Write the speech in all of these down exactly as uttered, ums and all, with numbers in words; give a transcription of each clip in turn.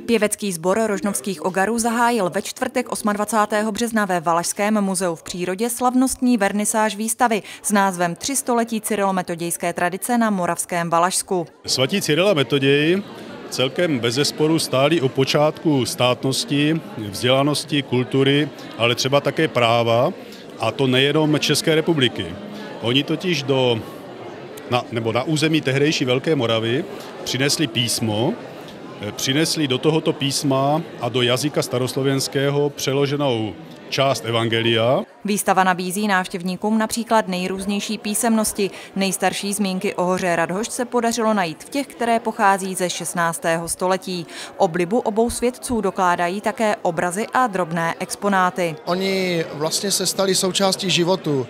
Pěvecký sbor rožnovských ogarů zahájil ve čtvrtek dvacátého osmého března ve Valašském muzeu v přírodě slavnostní vernisáž výstavy s názvem Tři století cyrilometodějské tradice na Moravském Valašsku. Svatí Cyril a Metoděj celkem bezesporu stáli u počátku státnosti, vzdělanosti, kultury, ale třeba také práva, a to nejenom České republiky. Oni totiž do, na, nebo na území tehdejší Velké Moravy přinesli písmo, přinesli do tohoto písma a do jazyka staroslovenského přeloženou část evangelia. Výstava nabízí návštěvníkům například nejrůznější písemnosti. Nejstarší zmínky o hoře Radhošť se podařilo najít v těch, které pochází ze šestnáctého století. Oblibu obou svědců dokládají také obrazy a drobné exponáty. Oni vlastně se stali součástí životu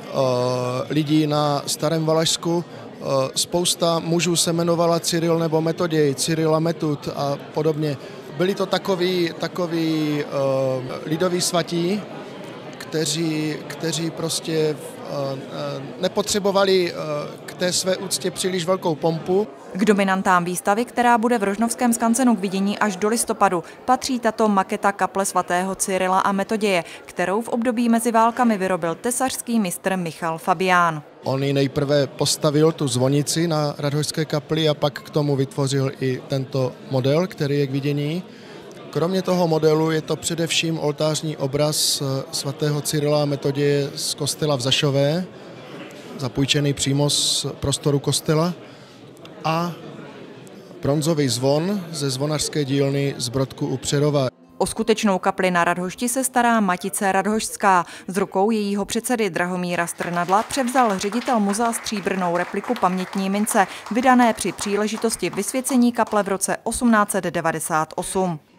lidí na Starém Valašsku. Spousta mužů se jmenovala Cyril nebo Metoděj, Cyril a Metud a podobně. Byli to takoví, takoví uh, lidoví svatí, kteří, kteří prostě uh, nepotřebovali uh, k té své úctě příliš velkou pompu. K dominantám výstavy, která bude v Rožnovském skansenu k vidění až do listopadu, patří tato maketa kaple svatého Cyrila a Metoděje, kterou v období mezi válkami vyrobil tesařský mistr Michal Fabián. On ji nejprve postavil tu zvonici na Radhošťské kapli a pak k tomu vytvořil i tento model, který je k vidění. Kromě toho modelu je to především oltářní obraz svatého Cyrila a Metoděje z kostela v Zašové, zapůjčený přímo z prostoru kostela, a bronzový zvon ze zvonařské dílny z Brodku u Přerova. O skutečnou kapli na Radhošti se stará Matice Radhošťská. Z rukou jejího předsedy Drahomíra Strnadla převzal ředitel muzea stříbrnou repliku pamětní mince, vydané při příležitosti vysvěcení kaple v roce osmnáct set devadesát osm.